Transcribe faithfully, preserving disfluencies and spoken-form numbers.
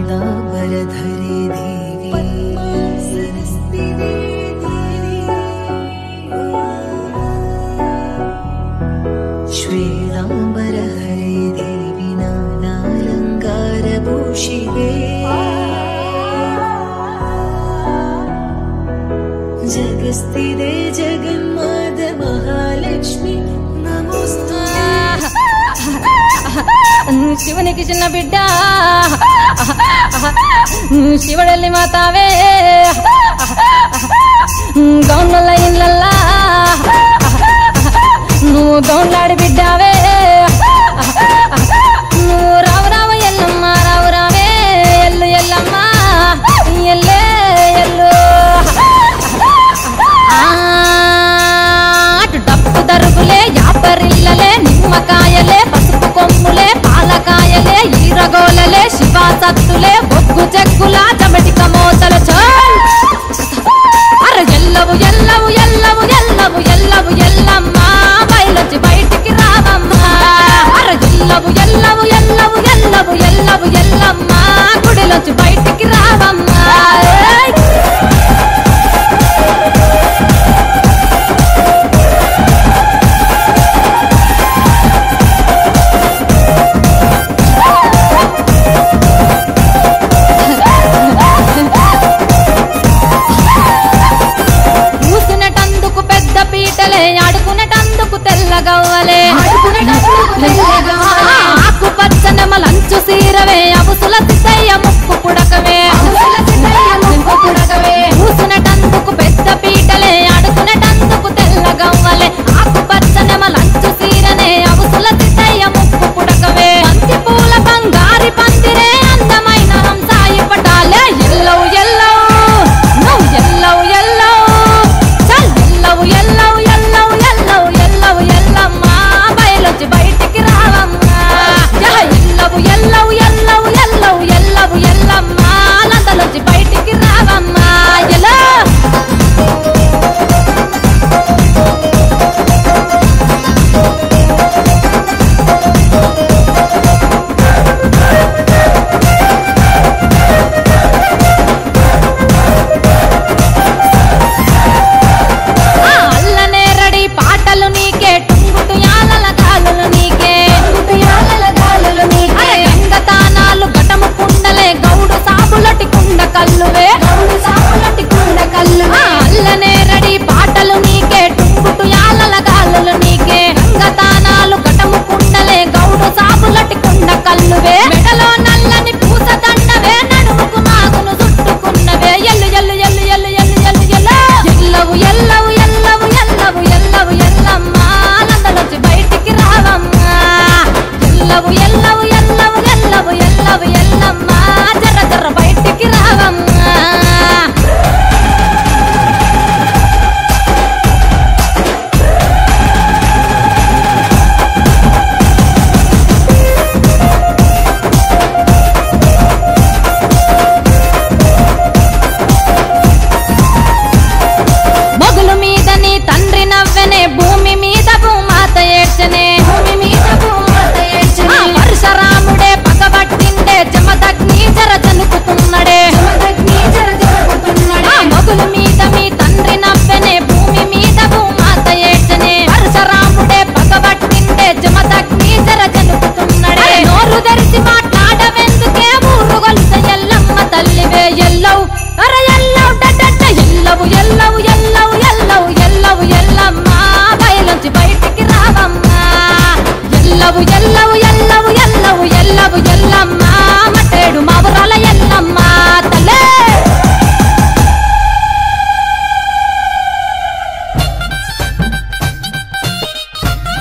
पीतांबरधरे देवी सरस्वती देवी श्वेतांबरहरे देवी नानालंकारभूषिते जगस्थिते जगन्मात महालक्ष्मी नमोस्तुते శివునికి చిన్న బిడ్డ శివుడెల్లి మాతావే గౌన్ల ఇళ్ళల్లా నువ్వు గౌన్లాడి బిడ్డావే నువ్వు రావు రావ ఎల్లమ్మ రావు రావే ఎల్లు ఎల్లమ్మ ఎల్లే ఎల్లు అటు డప్పు దరుగులే యాపరిల్లలే నిమ్మకాయలే పసుపు కొమ్ములే పాలకాయలే ఈరగోలలే శివా సత్తులే బొగ్గు చెక్కులా చమటిక మోతల చల్ అర ఎల్లవు ఎల్లవు ఎల్లవు ఎల్లవు ఎల్లవు ఎల్లమ్మ బయలుచి బయటికి రావమ్మా అర ఎల్లవు ఎల్లవు ఎల్లవు ఎల్లవు ఎల్లవు ఎల్లమ్మ గుడిలోంచి బయటికి రావమ్మా ఆడుకునేటందుకు తెల్లగవ్వలే ఆకు పచ్చనెమలంచు సీరవే అబుసుల సిద్ధయ్య ముక్కు పుడకవే